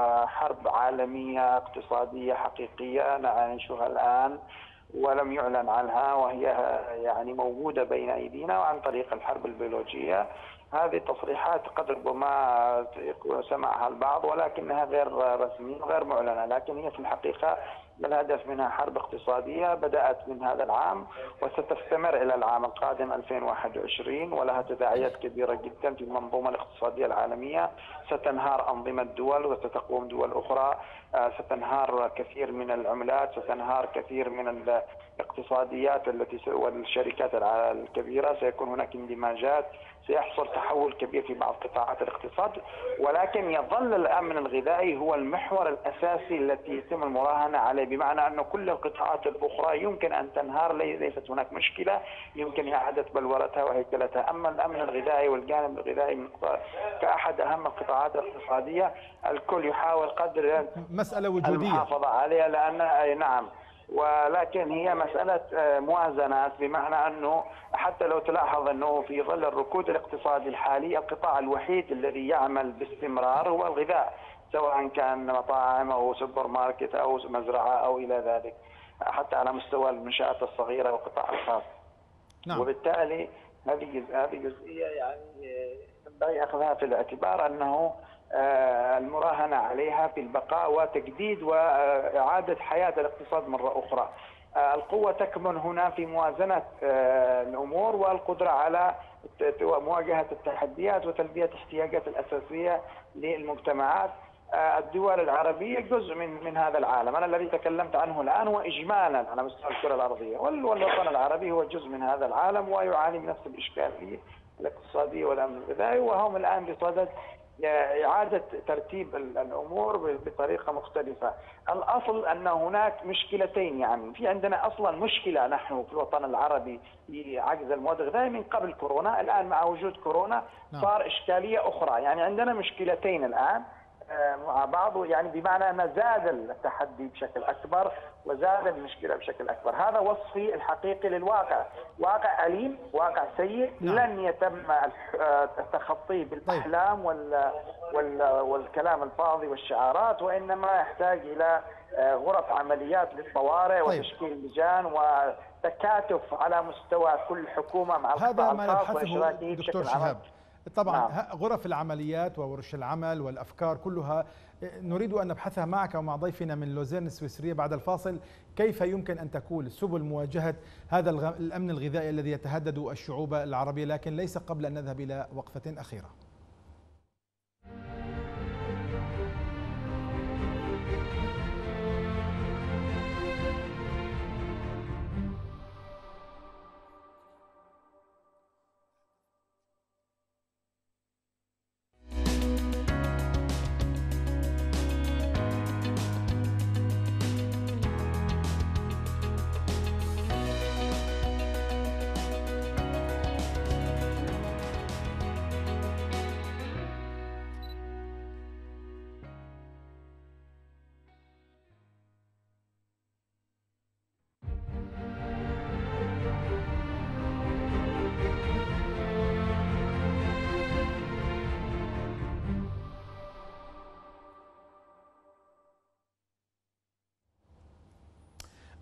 حرب عالمية اقتصادية حقيقية نعيشها الآن ولم يعلن عنها، وهي يعني موجودة بين أيدينا وعن طريق الحرب البيولوجية. هذه التصريحات قد ربما سمعها البعض ولكنها غير رسمية وغير معلنة، لكن هي في الحقيقة الهدف منها حرب اقتصادية بدأت من هذا العام وستستمر إلى العام القادم 2021، ولها تداعيات كبيرة جدا في المنظومة الاقتصادية العالمية. ستنهار أنظمة دول وستقوم دول أخرى، ستنهار كثير من العملات، ستنهار كثير من الاقتصاديات والشركات الكبيرة، سيكون هناك اندماجات، سيحصل تحول كبير في بعض قطاعات الاقتصاد، ولكن يظل الأمن الغذائي هو المحور الأساسي التي يتم المراهنة عليه، بمعنى أن كل القطاعات الأخرى يمكن أن تنهار، ليست هناك مشكلة، يمكن إعادة بلورتها وهيكلتها. أما الأمن الغذائي والجانب الغذائي كأحد أهم القطاعات الاقتصادية الكل يحاول قدر مسألة وجودية المحافظة عليها، لأن نعم، ولكن هي مسألة موازنات، بمعنى أنه حتى لو تلاحظ أنه في ظل الركود الاقتصادي الحالي القطاع الوحيد الذي يعمل باستمرار هو الغذاء، سواء كان مطاعم أو سوبر ماركت أو مزرعة أو إلى ذلك، حتى على مستوى المنشآت الصغيرة والقطاع الخاص. نعم. وبالتالي هذه جزئية يعني ينبغي أخذها في الاعتبار، أنه المراهنة عليها في البقاء وتجديد وإعادة حياة الاقتصاد مرة أخرى. القوة تكمن هنا في موازنة الأمور والقدرة على مواجهة التحديات وتلبية الاحتياجات الأساسية للمجتمعات. الدول العربية جزء من هذا العالم، أنا الذي تكلمت عنه الآن هو إجمالا على مستوى الكرة الأرضية، والوطن العربي هو جزء من هذا العالم ويعاني من نفس الإشكالية الاقتصادية والأمن الغذائي، وهم الآن بصدد إعادة ترتيب الأمور بطريقة مختلفة. الأصل أن هناك مشكلتين، يعني في عندنا أصلا مشكلة نحن في الوطن العربي في عجز المواد الغذائية من قبل كورونا، الآن مع وجود كورونا صار إشكالية أخرى، يعني عندنا مشكلتين الآن مع بعض، يعني بمعنى أن زاد التحدي بشكل أكبر وزاد المشكلة بشكل أكبر. هذا وصفي الحقيقي للواقع، واقع أليم، واقع سيء. لن يتم التخطي بالأحلام والكلام الفاضي والشعارات، وإنما يحتاج إلى غرف عمليات للطوارئ وتشكيل لجان وتكاتف على مستوى كل حكومة مع القطاع الخاص وإشراكه بشكل عام. طبعا غرف العمليات وورش العمل والأفكار كلها نريد أن نبحثها معك ومع ضيفنا من لوزيرن السويسرية بعد الفاصل. كيف يمكن أن تكون سبل مواجهة هذا الأمن الغذائي الذي يتهدد الشعوب العربية، لكن ليس قبل أن نذهب إلى وقفة أخيرة.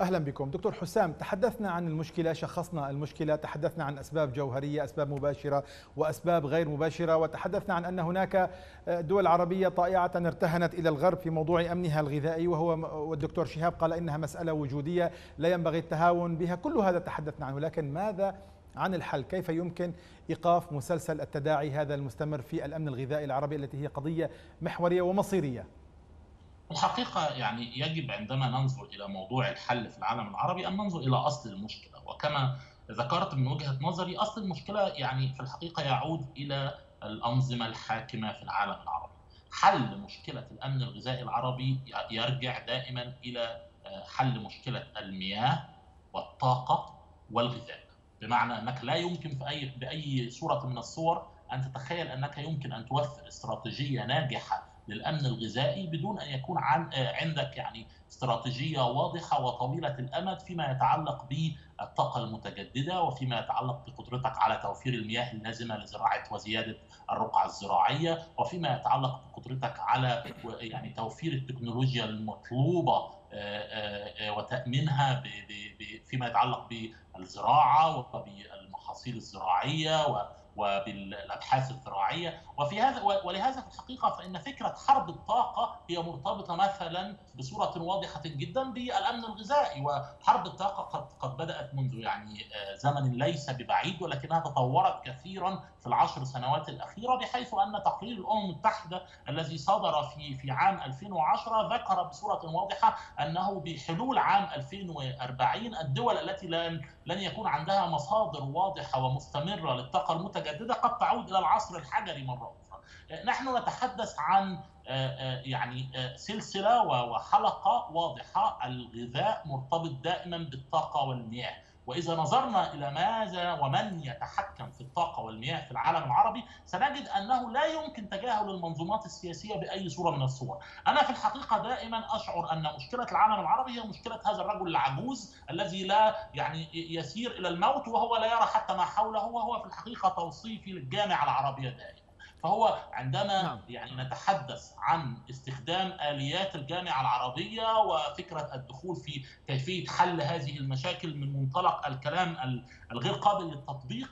أهلا بكم. دكتور حسام، تحدثنا عن المشكلة، شخصنا المشكلة، تحدثنا عن أسباب جوهرية، أسباب مباشرة وأسباب غير مباشرة، وتحدثنا عن أن هناك دول عربية طائعة ارتهنت إلى الغرب في موضوع أمنها الغذائي، والدكتور شهاب قال إنها مسألة وجودية لا ينبغي التهاون بها. كل هذا تحدثنا عنه، لكن ماذا عن الحل؟ كيف يمكن إيقاف مسلسل التداعي هذا المستمر في الأمن الغذائي العربي التي هي قضية محورية ومصيرية؟ الحقيقة يعني يجب عندما ننظر إلى موضوع الحل في العالم العربي أن ننظر إلى أصل المشكلة، وكما ذكرت من وجهة نظري أصل المشكلة يعني في الحقيقة يعود إلى الأنظمة الحاكمة في العالم العربي. حل مشكلة الأمن الغذائي العربي يرجع دائما إلى حل مشكلة المياه والطاقة والغذاء، بمعنى أنك لا يمكن بأي صورة من الصور أن تتخيل أنك يمكن أن توفر استراتيجية ناجحة للأمن الغذائي بدون أن يكون عندك يعني استراتيجية واضحة وطويلة الأمد فيما يتعلق بالطاقة المتجددة، وفيما يتعلق بقدرتك على توفير المياه اللازمة لزراعة وزيادة الرقعة الزراعية، وفيما يتعلق بقدرتك على يعني توفير التكنولوجيا المطلوبة وتأمينها فيما يتعلق بالزراعة وبالمحاصيل الزراعية وبالابحاث الزراعيه. ولهذا في الحقيقه فان فكره حرب الطاقه هي مرتبطه مثلا بصوره واضحه جدا بالامن الغذائي، وحرب الطاقه قد بدات منذ يعني زمن ليس ببعيد، ولكنها تطورت كثيرا في العشر سنوات الاخيره، بحيث ان تقرير الامم المتحده الذي صدر في عام 2010 ذكر بصوره واضحه انه بحلول عام 2040 الدول التي لن يكون عندها مصادر واضحه ومستمره للطاقه المتجدده قد تعود الى العصر الحجري مره اخرى. نحن نتحدث عن يعني سلسله وحلقه واضحه، الغذاء مرتبط دائما بالطاقه والمياه، وإذا نظرنا إلى ماذا ومن يتحكم في الطاقة والمياه في العالم العربي سنجد أنه لا يمكن تجاهل المنظومات السياسية بأي صورة من الصور. أنا في الحقيقة دائما أشعر أن مشكلة العالم العربي هي مشكلة هذا الرجل العجوز الذي لا يعني يسير إلى الموت وهو لا يرى حتى ما حوله، وهو في الحقيقة توصيفي للجامعة العربية دائما. فهو عندما يعني نتحدث عن استخدام آليات الجامعة العربية وفكرة الدخول في كيفية حل هذه المشاكل من منطلق الكلام الغير قابل للتطبيق،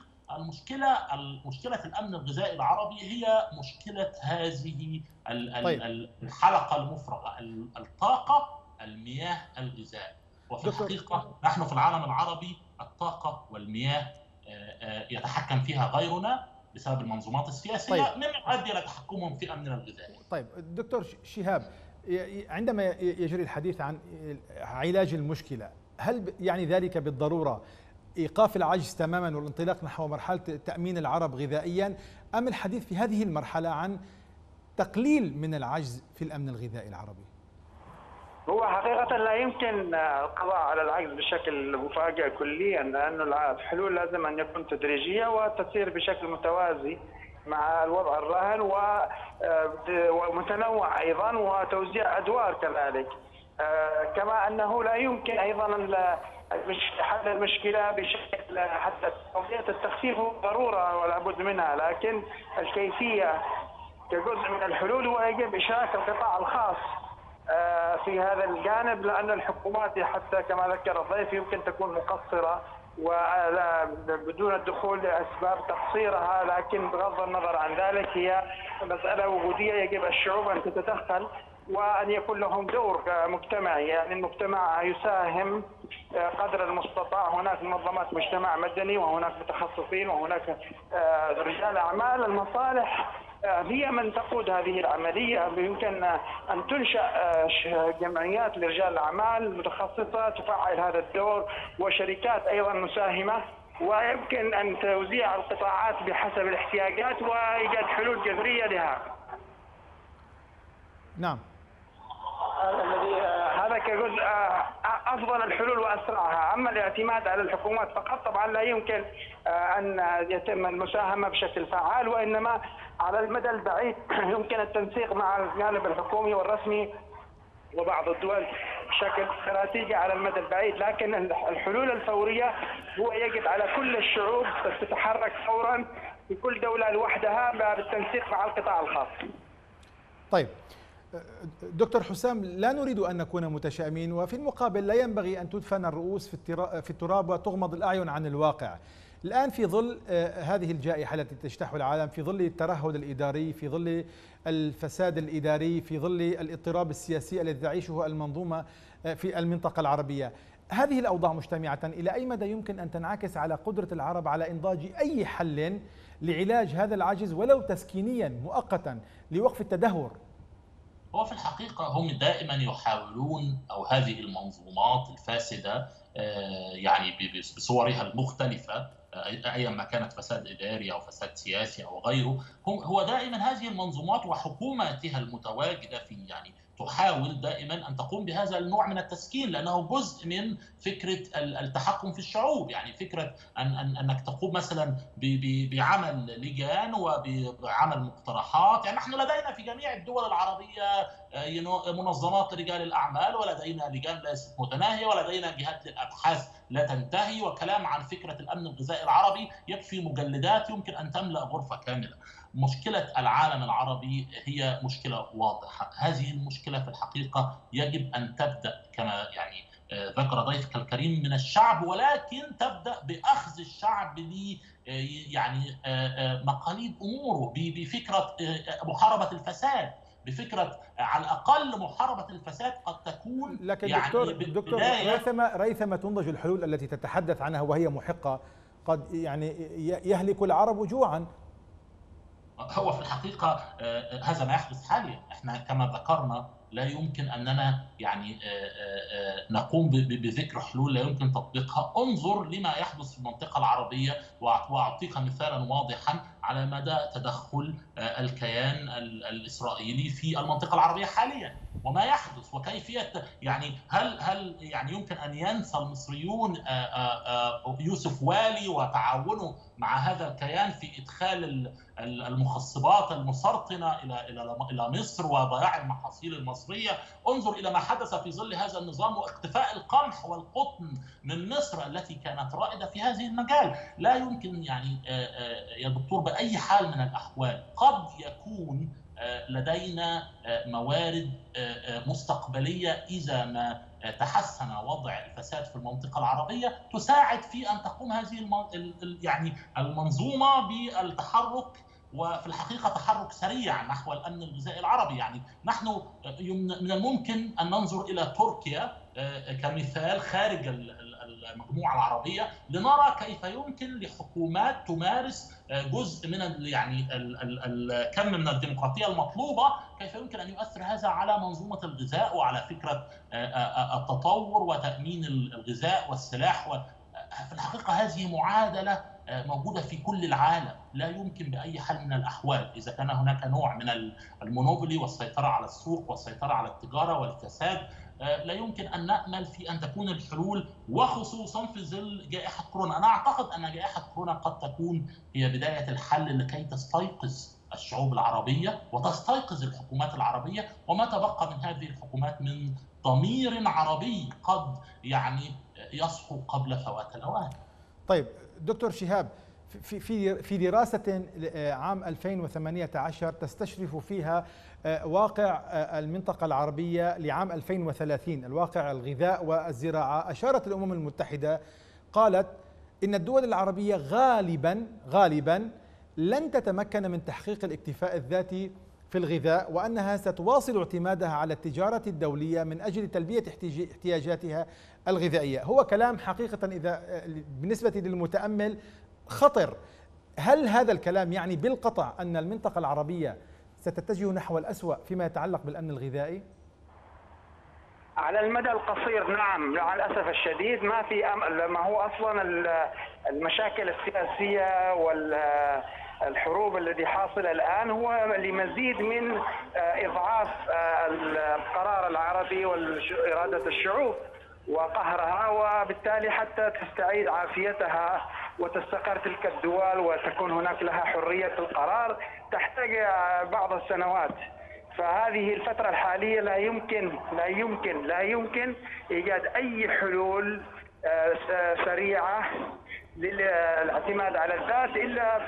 مشكلة الأمن الغذائي العربي هي مشكلة هذه الحلقة المفرغة، الطاقة، المياه، الغذاء. وفي الحقيقة نحن في العالم العربي الطاقة والمياه يتحكم فيها غيرنا بسبب المنظومات السياسية، مما يؤدي إلى تحكمهم في أمننا الغذائي. طيب دكتور شهاب، عندما يجري الحديث عن علاج المشكلة، هل يعني ذلك بالضرورة إيقاف العجز تماما والانطلاق نحو مرحلة تأمين العرب غذائيا، أم الحديث في هذه المرحلة عن تقليل من العجز في الأمن الغذائي العربي؟ هو حقيقة لا يمكن القضاء على العجز بشكل مفاجئ كليا، لأن الحلول لازم أن يكون تدريجية وتسير بشكل متوازي مع الوضع الراهن ومتنوع أيضا، وتوزيع أدوار كذلك. كما أنه لا يمكن أيضا حل المشكلة بشكل حتى قضية التخفيف ضرورة ولا بد منها، لكن الكيفية كجزء من الحلول ويجب إشراك القطاع الخاص في هذا الجانب، لأن الحكومات حتى كما ذكر الضيف يمكن تكون مقصرة بدون الدخول لأسباب تقصيرها، لكن بغض النظر عن ذلك هي مسألة وجودية يجب الشعوب أن تتدخل وأن يكون لهم دور مجتمعي، يعني المجتمع يساهم قدر المستطاع. هناك منظمات مجتمع مدني وهناك متخصصين وهناك رجال أعمال، المصالح هي من تقود هذه العملية. يمكن أن تنشأ جمعيات لرجال الأعمال متخصصة تفعل هذا الدور، وشركات أيضا مساهمة، ويمكن أن توزيع القطاعات بحسب الاحتياجات وإيجاد حلول جذرية لها. نعم. هذا كجزء أفضل الحلول وأسرعها. أما الاعتماد على الحكومات فقط طبعا لا يمكن أن يتم المساهمة بشكل فعال، وإنما على المدى البعيد يمكن التنسيق مع الجانب الحكومي والرسمي وبعض الدول بشكل استراتيجي على المدى البعيد، لكن الحلول الفورية هو يجب على كل الشعوب تتحرك فورا في كل دولة لوحدها بالتنسيق مع القطاع الخاص. طيب دكتور حسام، لا نريد أن نكون متشائمين، وفي المقابل لا ينبغي أن تدفن الرؤوس في التراب وتغمض الأعين عن الواقع. الآن في ظل هذه الجائحة التي تجتاح العالم، في ظل الترهل الإداري، في ظل الفساد الإداري، في ظل الاضطراب السياسي الذي تعيشه المنظومة في المنطقة العربية، هذه الأوضاع مجتمعة إلى أي مدى يمكن أن تنعكس على قدرة العرب على إنضاج أي حل لعلاج هذا العجز ولو تسكينيا مؤقتا لوقف التدهور؟ هو في الحقيقة هم دائما يحاولون، أو هذه المنظومات الفاسدة يعني بصورها المختلفة، أيما كانت فساد إداري أو فساد سياسي أو غيره، هو دائما هذه المنظومات وحكوماتها المتواجدة في يعني تحاول دائما أن تقوم بهذا النوع من التسكين، لأنه جزء من فكرة التحكم في الشعوب. يعني فكرة أنك تقوم مثلا بعمل لجان وبعمل مقترحات. يعني نحن لدينا في جميع الدول العربية منظمات لرجال الأعمال، ولدينا لجان ليست متناهية، ولدينا جهات للأبحاث لا تنتهي، وكلام عن فكرة الأمن الغذائي العربي يكفي مجلدات يمكن أن تملأ غرفة كاملة. مشكلة العالم العربي هي مشكلة واضحة. هذه المشكلة في الحقيقة يجب أن تبدأ كما يعني ذكر ضيفك الكريم من الشعب، ولكن تبدأ بأخذ الشعب يعني مقاليد أموره، بفكرة محاربة الفساد، بفكرة على الأقل محاربة الفساد قد تكون. لكن يعني دكتور ريثما تنضج الحلول التي تتحدث عنها وهي محقة قد يعني يهلك العرب جوعا. هو في الحقيقة هذا ما يحدث حاليا. احنا كما ذكرنا لا يمكن أننا يعني نقوم بذكر حلول لا يمكن تطبيقها. انظر لما يحدث في المنطقة العربية، وأعطيك مثالا واضحا على مدى تدخل الكيان الإسرائيلي في المنطقة العربية حاليا وما يحدث وكيفية. يعني هل يعني يمكن أن ينسى المصريون يوسف والي وتعاونه مع هذا الكيان في إدخال المخصبات المسرطنة إلى مصر وضياع المحاصيل المصرية؟ انظر إلى ما حدث في ظل هذا النظام واختفاء القمح والقطن من مصر التي كانت رائدة في هذه المجال. لا يمكن يعني يا دكتور بأي حال من الأحوال قد يكون لدينا موارد مستقبلية إذا ما تحسن وضع الفساد في المنطقة العربية تساعد في أن تقوم هذه يعني المنظومة بالتحرك، وفي الحقيقة تحرك سريع نحو الأمن الغذائي العربي. يعني نحن من الممكن أن ننظر إلى تركيا كمثال خارج المجموعة العربية لنرى كيف يمكن لحكومات تمارس جزء من يعني الكم من الديمقراطية المطلوبة، كيف يمكن أن يؤثر هذا على منظومة الغذاء وعلى فكرة التطور وتأمين الغذاء والسلاح. في الحقيقة هذه معادلة موجودة في كل العالم، لا يمكن بأي حال من الأحوال إذا كان هناك نوع من المونوبولي والسيطرة على السوق والسيطرة على التجارة والفساد، لا يمكن أن نأمل في أن تكون الحلول، وخصوصا في ظل جائحة كورونا. أنا أعتقد أن جائحة كورونا قد تكون هي بداية الحل لكي تستيقظ الشعوب العربية وتستيقظ الحكومات العربية، وما تبقى من هذه الحكومات من ضمير عربي قد يعني يصحو قبل فوات الأوان. طيب دكتور شهاب، في دراسة عام 2018 تستشرف فيها واقع المنطقة العربية لعام 2030، الواقع الغذاء والزراعة، أشارت الأمم المتحدة قالت إن الدول العربية غالبا لن تتمكن من تحقيق الاكتفاء الذاتي في الغذاء، وأنها ستواصل اعتمادها على التجارة الدولية من أجل تلبية احتياجاتها الغذائية. هو كلام حقيقة إذا بالنسبة للمتأمل خطر. هل هذا الكلام يعني بالقطع أن المنطقة العربية ستتجه نحو الأسوأ فيما يتعلق بالأمن الغذائي؟ على المدى القصير نعم، على الأسف الشديد ما في أمل. ما هو أصلا المشاكل السياسية والحروب التي حاصلة الآن هو لمزيد من إضعاف القرار العربي وإرادة الشعوب وقهرها، وبالتالي حتى تستعيد عافيتها وتستقر تلك الدول وتكون هناك لها حرية القرار تحتاج بعض السنوات. فهذه الفترة الحالية لا يمكن إيجاد أي حلول سريعة للاعتماد على الذات إلا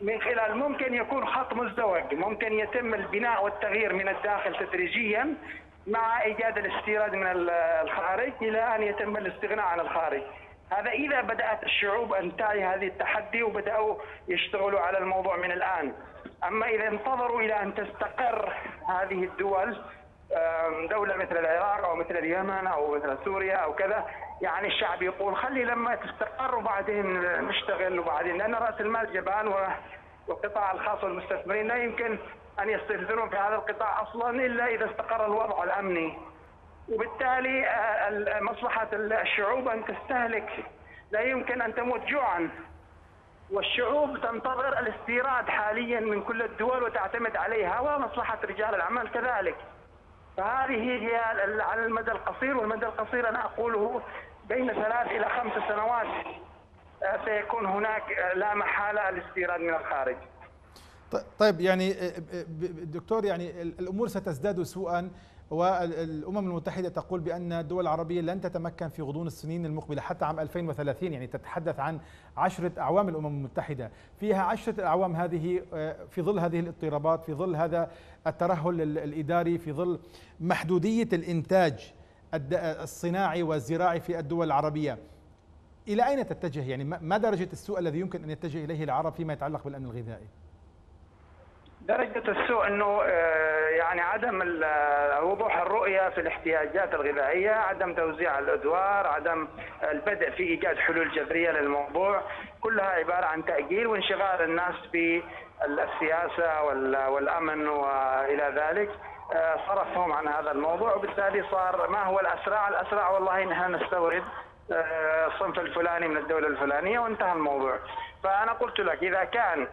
من خلال ممكن يكون خط مزدوج، ممكن يتم البناء والتغيير من الداخل تدريجيا مع ايجاد الاستيراد من الخارج الى ان يتم الاستغناء عن الخارج. هذا اذا بدات الشعوب ان تعي هذه التحدي وبداوا يشتغلوا على الموضوع من الان. اما اذا انتظروا الى ان تستقر هذه الدول، دولة مثل العراق أو مثل اليمن أو مثل سوريا أو كذا، يعني الشعب يقول خلي لما تستقر وبعدين نشتغل وبعدين، لأن رأس المال جبان والقطاع الخاص والمستثمرين لا يمكن أن يستثمرون في هذا القطاع أصلا إلا إذا استقر الوضع الأمني. وبالتالي مصلحة الشعوب أن تستهلك، لا يمكن أن تموت جوعا، والشعوب تنتظر الاستيراد حاليا من كل الدول وتعتمد عليها، ومصلحة رجال الأعمال كذلك. فهذه هي على المدى القصير، والمدى القصير أنا أقوله بين 3 إلى 5 سنوات سيكون هناك لا محالة الاستيراد من الخارج. طيب يعني دكتور، يعني الأمور ستزداد سوءا، والأمم المتحدة تقول بأن الدول العربية لن تتمكن في غضون السنين المقبلة حتى عام 2030، يعني تتحدث عن 10 أعوام. الأمم المتحدة فيها 10 أعوام هذه في ظل هذه الاضطرابات، في ظل هذا الترهل الإداري، في ظل محدودية الإنتاج الصناعي والزراعي في الدول العربية. إلى أين تتجه؟ يعني ما درجة السوء الذي يمكن أن يتجه إليه العرب فيما يتعلق بالأمن الغذائي؟ درجة السوء أنه يعني عدم وضوح الرؤية في الاحتياجات الغذائية، عدم توزيع الأدوار، عدم البدء في إيجاد حلول جذرية للموضوع، كلها عبارة عن تأجيل وانشغال الناس بالسياسة والأمن وإلى ذلك، صرفهم عن هذا الموضوع. وبالتالي صار ما هو الأسرع؟ الأسرع والله نحن نستورد الصنف الفلاني من الدولة الفلانية وانتهى الموضوع. فأنا قلت لك إذا كان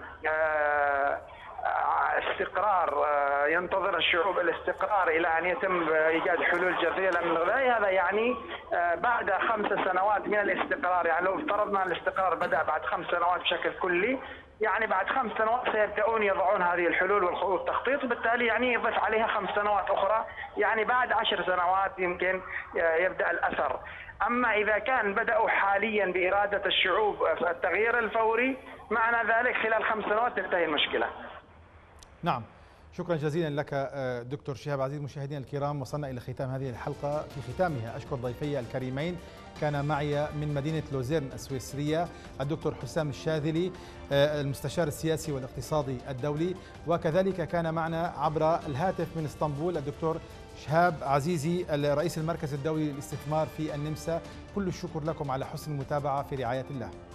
استقرار، ينتظر الشعوب الاستقرار إلى أن يتم إيجاد حلول جذرية للأمن الغذائي، هذا يعني بعد 5 سنوات من الاستقرار، يعني لو افترضنا الاستقرار بدأ بعد 5 سنوات بشكل كلي، يعني بعد 5 سنوات سيبدأون يضعون هذه الحلول والتخطيط، وبالتالي يعني يضيف عليها 5 سنوات أخرى، يعني بعد 10 سنوات يمكن يبدأ الأثر. أما إذا كان بدأوا حاليا بإرادة الشعوب التغيير الفوري، معنى ذلك خلال 5 سنوات تنتهي المشكلة. نعم، شكرا جزيلا لك دكتور شهاب عزيز. مشاهدينا الكرام، وصلنا إلى ختام هذه الحلقة. في ختامها أشكر ضيفي الكريمين، كان معي من مدينة لوزيرن السويسرية الدكتور حسام الشاذلي المستشار السياسي والاقتصادي الدولي، وكذلك كان معنا عبر الهاتف من اسطنبول الدكتور شهاب عزيزي رئيس المركز الدولي للاستثمار في النمسا. كل الشكر لكم على حسن المتابعة، في رعاية الله.